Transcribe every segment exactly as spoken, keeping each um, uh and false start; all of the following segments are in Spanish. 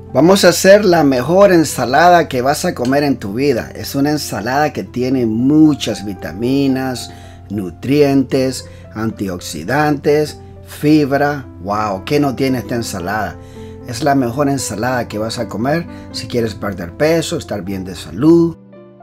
Vamos a hacer la mejor ensalada que vas a comer en tu vida. Es una ensalada que tiene muchas vitaminas, nutrientes, antioxidantes, fibra. Wow, ¿qué no tiene esta ensalada? Es la mejor ensalada que vas a comer si quieres perder peso, estar bien de salud.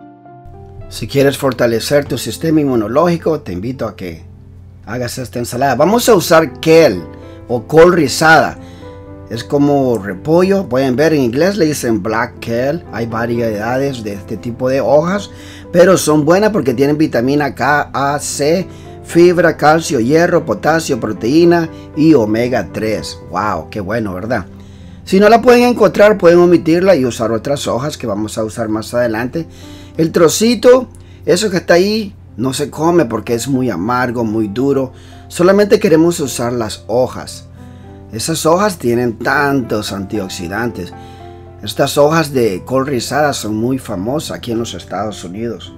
Si quieres fortalecer tu sistema inmunológico, te invito a que hagas esta ensalada. Vamos a usar kale o col rizada. Es como repollo, pueden ver en inglés le dicen black kale. Hay variedades de este tipo de hojas, pero son buenas porque tienen vitamina K, A, C, fibra, calcio, hierro, potasio, proteína y omega tres. Wow, qué bueno, ¿verdad? Si no la pueden encontrar, pueden omitirla y usar otras hojas que vamos a usar más adelante. El trocito, eso que está ahí, no se come porque es muy amargo, muy duro. Solamente queremos usar las hojas. Esas hojas tienen tantos antioxidantes. Estas hojas de col rizada son muy famosas aquí en los Estados Unidos.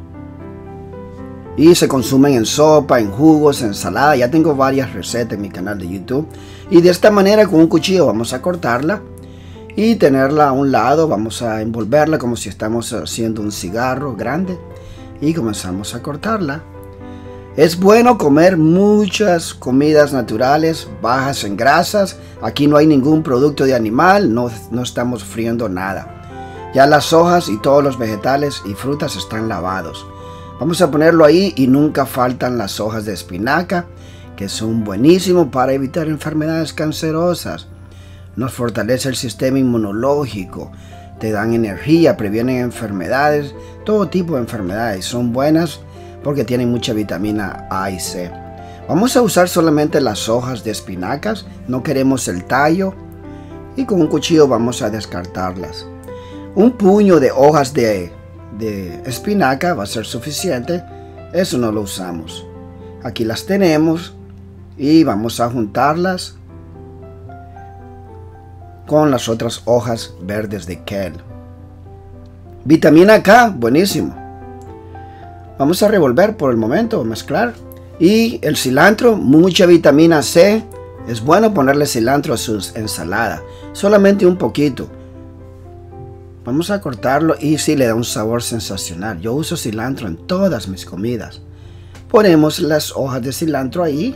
Y se consumen en sopa, en jugos, en ensalada. Ya tengo varias recetas en mi canal de YouTube. Y de esta manera con un cuchillo vamos a cortarla. Y tenerla a un lado. Vamos a envolverla como si estamos haciendo un cigarro grande. Y comenzamos a cortarla. Es bueno comer muchas comidas naturales, bajas en grasas. Aquí no hay ningún producto de animal, no, no estamos friendo nada. Ya las hojas y todos los vegetales y frutas están lavados. Vamos a ponerlo ahí y nunca faltan las hojas de espinaca, que son buenísimos para evitar enfermedades cancerosas. Nos fortalece el sistema inmunológico, te dan energía, previenen enfermedades, todo tipo de enfermedades. Son buenas porque tienen mucha vitamina A y C. Vamos a usar solamente las hojas de espinacas, no queremos el tallo, y con un cuchillo vamos a descartarlas. Un puño de hojas de, de espinaca va a ser suficiente, eso no lo usamos. Aquí las tenemos y vamos a juntarlas con las otras hojas verdes de kale. Vitamina K, buenísimo. Vamos a revolver por el momento, mezclar. Y el cilantro, mucha vitamina C. Es bueno ponerle cilantro a sus ensaladas. Solamente un poquito. Vamos a cortarlo y sí le da un sabor sensacional. Yo uso cilantro en todas mis comidas. Ponemos las hojas de cilantro ahí.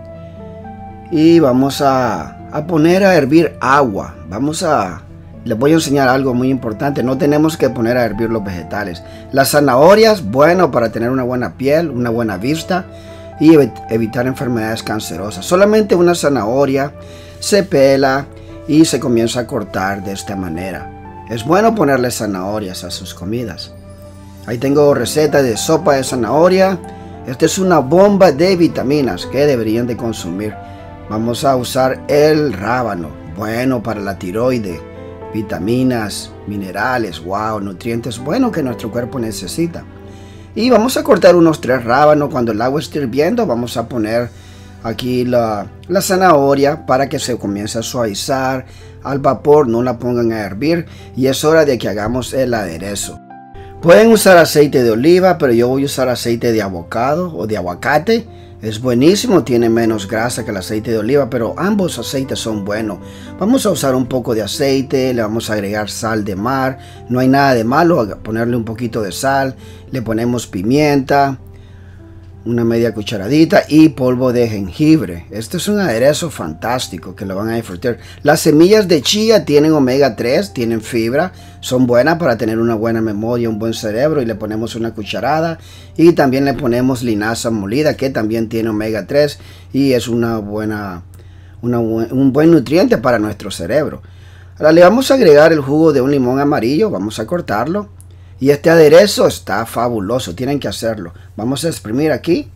Y vamos a, a poner a hervir agua. Vamos a... Les voy a enseñar algo muy importante. No tenemos que poner a hervir los vegetales. Las zanahorias, bueno para tener una buena piel, una buena vista y evitar enfermedades cancerosas. Solamente una zanahoria se pela y se comienza a cortar de esta manera. Es bueno ponerle zanahorias a sus comidas. Ahí tengo receta de sopa de zanahoria. Esta es una bomba de vitaminas que deberían de consumir. Vamos a usar el rábano, bueno para la tiroides. Vitaminas, minerales, wow, nutrientes buenos que nuestro cuerpo necesita. Y vamos a cortar unos tres rábanos. Cuando el agua esté hirviendo vamos a poner aquí la, la zanahoria para que se comience a suavizar al vapor, no la pongan a hervir. Y es hora de que hagamos el aderezo. Pueden usar aceite de oliva, pero yo voy a usar aceite de avocado o de aguacate. Es buenísimo, tiene menos grasa que el aceite de oliva, pero ambos aceites son buenos. Vamos a usar un poco de aceite, le vamos a agregar sal de mar. No hay nada de malo ponerle un poquito de sal. Le ponemos pimienta, una media cucharadita y polvo de jengibre. Este es un aderezo fantástico que lo van a disfrutar. Las semillas de chía tienen omega tres, tienen fibra, son buenas para tener una buena memoria, un buen cerebro, y le ponemos una cucharada. Y también le ponemos linaza molida, que también tiene omega tres y es una buena, una, un buen nutriente para nuestro cerebro. Ahora le vamos a agregar el jugo de un limón amarillo, vamos a cortarlo. Y este aderezo está fabuloso, tienen que hacerlo. Vamos a exprimir aquí.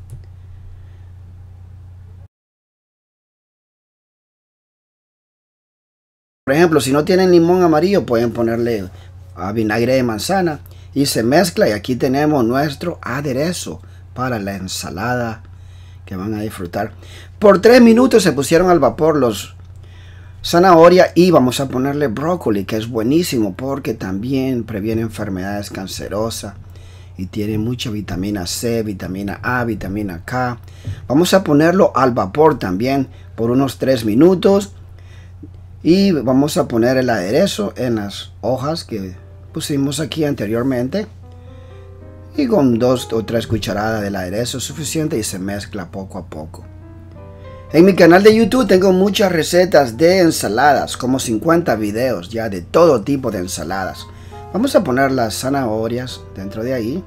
Por ejemplo, si no tienen limón amarillo, pueden ponerle a vinagre de manzana. Y se mezcla y aquí tenemos nuestro aderezo para la ensalada que van a disfrutar. Por tres minutos se pusieron al vapor los zanahoria y vamos a ponerle brócoli, que es buenísimo porque también previene enfermedades cancerosas y tiene mucha vitamina C, vitamina A, vitamina K. Vamos a ponerlo al vapor también por unos tres minutos Y vamos a poner el aderezo en las hojas que pusimos aquí anteriormente. Y con dos o tres cucharadas del aderezo es suficiente y se mezcla poco a poco. En mi canal de YouTube tengo muchas recetas de ensaladas, como cincuenta videos ya de todo tipo de ensaladas. Vamos a poner las zanahorias dentro de ahí.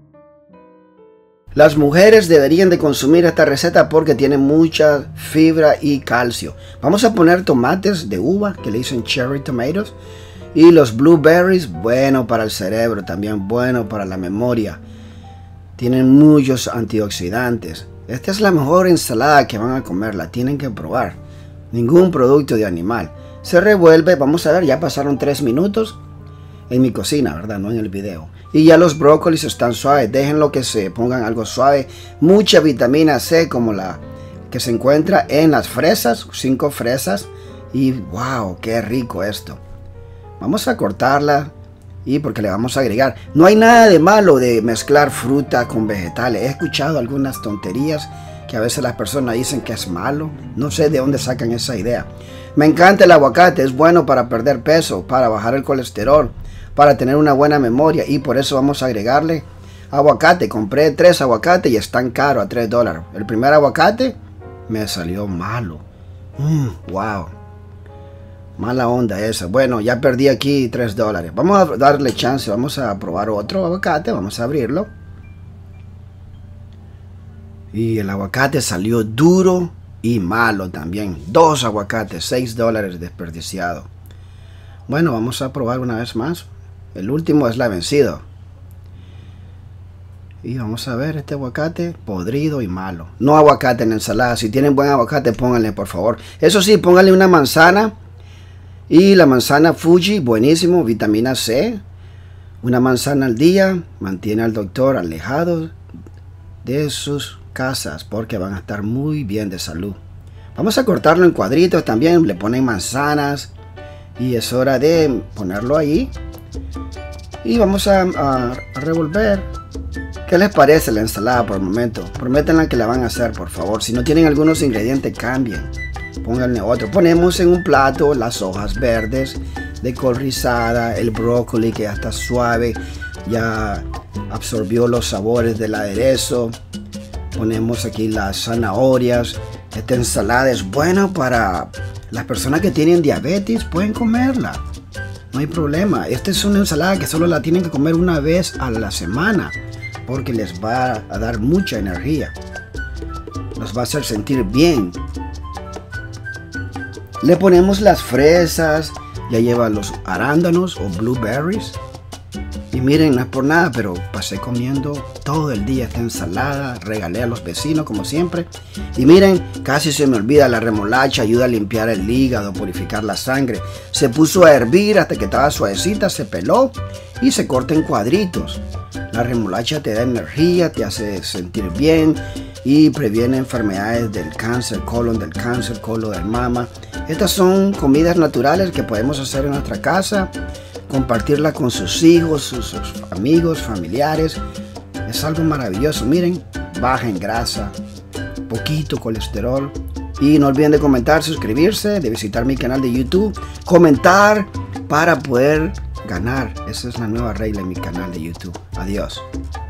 Las mujeres deberían de consumir esta receta porque tiene mucha fibra y calcio. Vamos a poner tomates de uva, que le dicen cherry tomatoes. Y los blueberries, bueno para el cerebro, también bueno para la memoria. Tienen muchos antioxidantes. Esta es la mejor ensalada que van a comer, la tienen que probar. Ningún producto de animal. Se revuelve, vamos a ver, ya pasaron tres minutos en mi cocina, ¿verdad? No en el video. Y ya los brócolis están suaves, déjenlo que se pongan algo suave. Mucha vitamina C como la que se encuentra en las fresas, cinco fresas. Y wow, qué rico esto. Vamos a cortarla y porque le vamos a agregar. No hay nada de malo de mezclar fruta con vegetales. He escuchado algunas tonterías que a veces las personas dicen que es malo. No sé de dónde sacan esa idea. Me encanta el aguacate, es bueno para perder peso, para bajar el colesterol, para tener una buena memoria y por eso vamos a agregarle aguacate. Compré tres aguacates y están caros a tres dólares. El primer aguacate me salió malo. Mm, wow. Mala onda esa. Bueno, ya perdí aquí tres dólares. Vamos a darle chance. Vamos a probar otro aguacate. Vamos a abrirlo. Y el aguacate salió duro y malo también. Dos aguacates, seis dólares desperdiciado. Bueno, vamos a probar una vez más. El último es la vencido. Y vamos a ver este aguacate podrido y malo. No aguacate en ensalada. Si tienen buen aguacate, pónganle por favor. Eso sí, pónganle una manzana. Y la manzana Fuji, buenísimo, vitamina C. Una manzana al día mantiene al doctor alejado de sus casas porque van a estar muy bien de salud. Vamos a cortarlo en cuadritos también, le ponen manzanas y es hora de ponerlo ahí. Y vamos a, a, a revolver. ¿Qué les parece la ensalada por el momento? Prométanla que la van a hacer, por favor. Si no tienen algunos ingredientes, cambien. Pónganle otro. Ponemos en un plato las hojas verdes de col rizada, el brócoli que ya está suave, ya absorbió los sabores del aderezo. Ponemos aquí las zanahorias. Esta ensalada es buena para las personas que tienen diabetes, pueden comerla. No hay problema. Esta es una ensalada que solo la tienen que comer una vez a la semana porque les va a dar mucha energía. Los va a hacer sentir bien. Le ponemos las fresas, ya lleva los arándanos o blueberries. Y miren, no es por nada, pero pasé comiendo todo el día esta ensalada, regalé a los vecinos como siempre. Y miren, casi se me olvida, la remolacha ayuda a limpiar el hígado, purificar la sangre. Se puso a hervir hasta que estaba suavecita, se peló y se corta en cuadritos. La remolacha te da energía, te hace sentir bien y previene enfermedades del cáncer, colon del cáncer, colon del mama. Estas son comidas naturales que podemos hacer en nuestra casa, compartirla con sus hijos, sus, sus amigos, familiares. Es algo maravilloso. Miren, baja en grasa, poquito colesterol. Y no olviden de comentar, suscribirse, de visitar mi canal de YouTube, comentar para poder ganar. Esa es la nueva regla en mi canal de YouTube. Adiós.